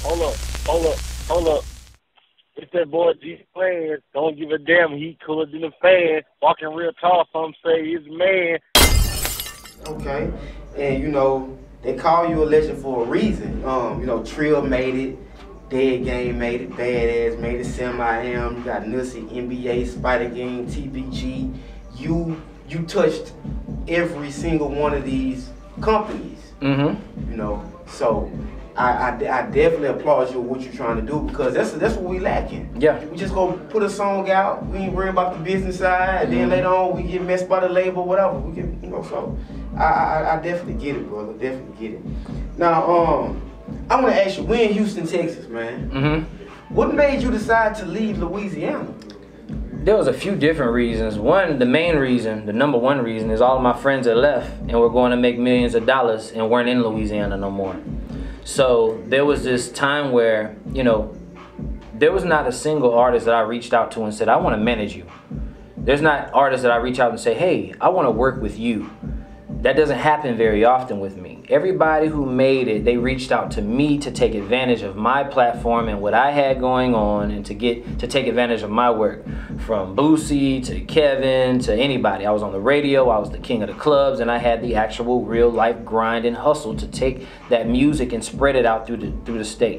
Hold up, hold up, hold up. It's that boy G Plan. Don't give a damn. He cooler than a fan. Walking real tall, some say he's a man. Okay. And they call you a legend for a reason. Trill made it, Dead Game made it, Badass made it, Sam I Am, you got Nussie, NBA, Spider Game, TBG. You touched every single one of these companies. So I definitely applaud you with what you're trying to do, because that's what we lacking. Yeah. We just go put a song out, we ain't worry about the business side, and then later on we get messed by the label, whatever. We get so I definitely get it, brother. Definitely get it. Now, I want to ask you, we in Houston, Texas, man. What made you decide to leave Louisiana? There was a few different reasons. One, the main reason, the number one reason, is all of my friends had left and were going to make millions of dollars and weren't in Louisiana no more. So there was this time where, there was not a single artist that I reached out to and said, I want to manage you. There's not artists that I reach out and say, hey, I want to work with you. That doesn't happen very often with me. Everybody who made it, they reached out to me to take advantage of my platform and what I had going on, and to take advantage of my work. From Boosie to Kevin to anybody. I was on the radio, I was the king of the clubs, and I had the actual real life grind and hustle to take that music and spread it out through the state.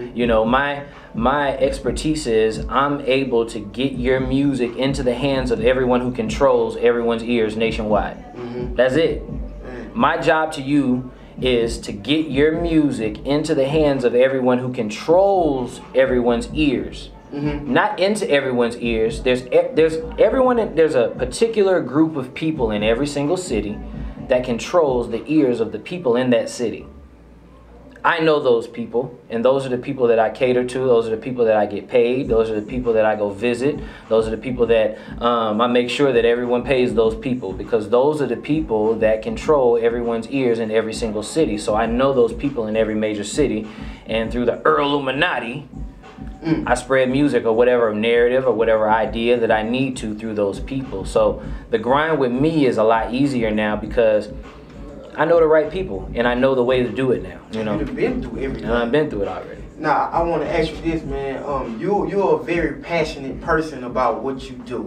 My expertise is I'm able to get your music into the hands of everyone who controls everyone's ears nationwide. That's it. My job to you is to get your music into the hands of everyone who controls everyone's ears. Not into everyone's ears. There's a particular group of people in every single city that controls the ears of the people in that city. I know those people, and those are the people that I cater to. Those are the people that I get paid. Those are the people that I go visit. Those are the people that I make sure that everyone pays those people, because those are the people that control everyone's ears in every single city. So I know those people in every major city, and through the Illuminati, I spread music or whatever narrative or whatever idea that I need to through those people. So the grind with me is a lot easier now, because I know the right people, and I know the way to do it now. You've been through everything. I've been through it already. Now, I want to ask you this, man. You're a very passionate person about what you do.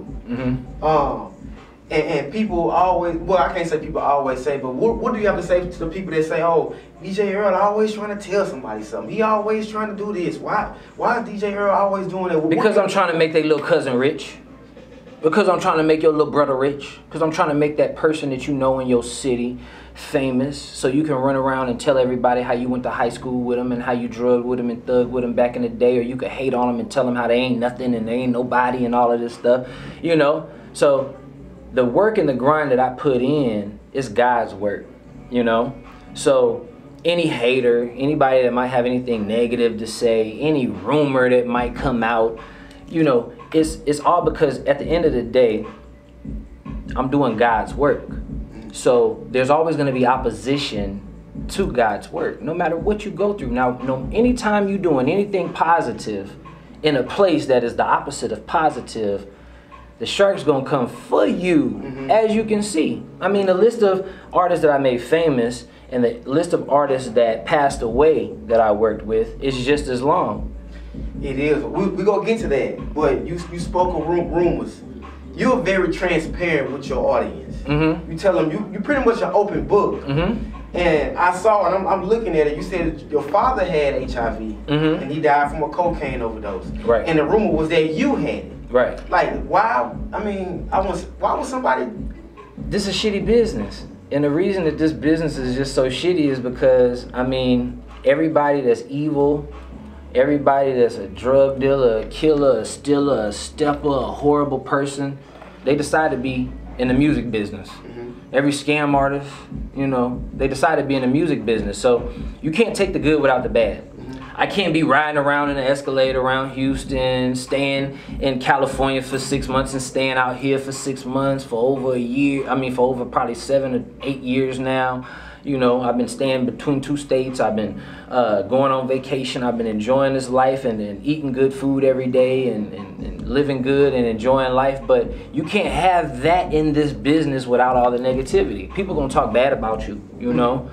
And people always, well, I can't say people always say, but what do you have to say to the people that say, oh, DJ Earl always trying to tell somebody something. He always trying to do this. Why is DJ Earl always doing that? Because I'm trying to make their little cousin rich. Because I'm trying to make your little brother rich. Because I'm trying to make that person that you know in your city famous, so you can run around and tell everybody how you went to high school with them and how you drugged with them and thugged with them back in the day, or you could hate on them and tell them how they ain't nothing and they ain't nobody and all of this stuff, So the work and the grind that I put in is God's work, So any hater, anybody that might have anything negative to say, any rumor that might come out, it's all because at the end of the day, I'm doing God's work. So there's always going to be opposition to God's work, no matter what you go through. Now, anytime you're doing anything positive in a place that is the opposite of positive, the shark's going to come for you, as you can see. I mean, the list of artists that I made famous and the list of artists that passed away that I worked with is just as long. It is. We're going to get to that. But you spoke of rumors. You're very transparent with your audience. You tell them, you pretty much an open book. And I saw, and I'm looking at it, you said your father had HIV, and he died from a cocaine overdose. Right. And the rumor was that you had it. Right. Like, why, why was somebody... This is shitty business. And the reason that this business is just so shitty is because, everybody that's evil, everybody that's a drug dealer, a killer, a stealer, a stepper, a horrible person, they decide to be in the music business. Every scam artist, they decide to be in the music business. So you can't take the good without the bad. I can't be riding around in an Escalade around Houston, staying in California for 6 months and staying out here for 6 months for over a year. For over probably 7 or 8 years now. I've been staying between 2 states. I've been going on vacation. I've been enjoying this life and eating good food every day and living good and enjoying life. But you can't have that in this business without all the negativity. People gonna talk bad about you,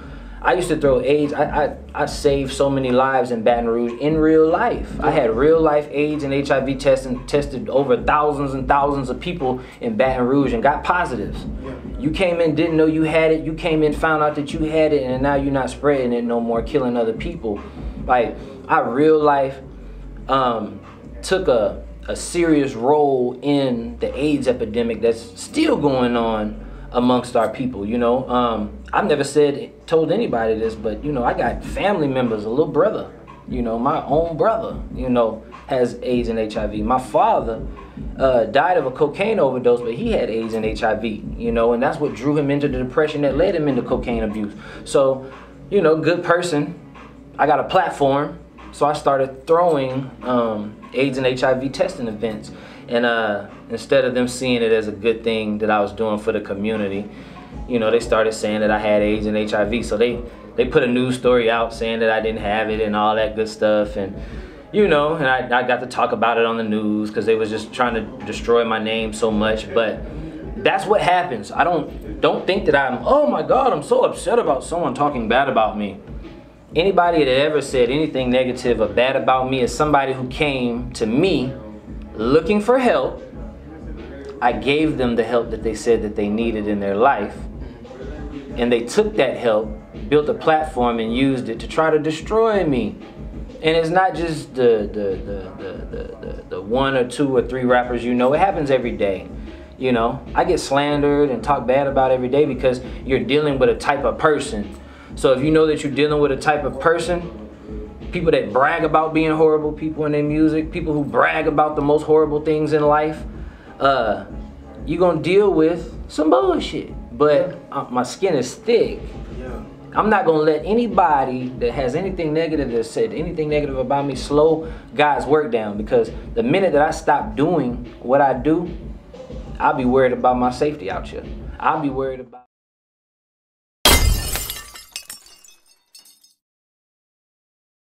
I used to throw AIDS. I saved so many lives in Baton Rouge in real life. I had real life AIDS and HIV tested over thousands and thousands of people in Baton Rouge and got positives. You came in, didn't know you had it. You came in, found out that you had it, and now you're not spreading it no more, killing other people. Like, I real life took a serious role in the AIDS epidemic that's still going on amongst our people, you know. I've never told anybody this, but, you know, I got family members, a little brother, you know, my own brother, you know, has AIDS and HIV. My father died of a cocaine overdose, but he had AIDS and HIV, you know, and that's what drew him into the depression that led him into cocaine abuse. So, you know, good person. I got a platform, so I started throwing AIDS and HIV testing events. And instead of them seeing it as a good thing that I was doing for the community, you know, they started saying that I had AIDS and HIV. So they put a news story out saying that I didn't have it and all that good stuff. And, you know, and I got to talk about it on the news because they was just trying to destroy my name so much. But that's what happens. I don't think that oh my God, I'm so upset about someone talking bad about me. Anybody that ever said anything negative or bad about me is somebody who came to me looking for help. I gave them the help that they said that they needed in their life, and they took that help, built a platform, and used it to try to destroy me. And it's not just the 1 or 2 or 3 rappers, you know. It happens every day, you know. I get slandered and talked bad about every day because you're dealing with a type of person. So if you know that you're dealing with a type of person, people that brag about being horrible people in their music, people who brag about the most horrible things in life, you're gonna deal with some bullshit. But my skin is thick. I'm not gonna let anybody that has anything negative, that said anything negative about me, slow God's work down. Because the minute that I stop doing what I do, I'll be worried about my safety out here. I'll be worried about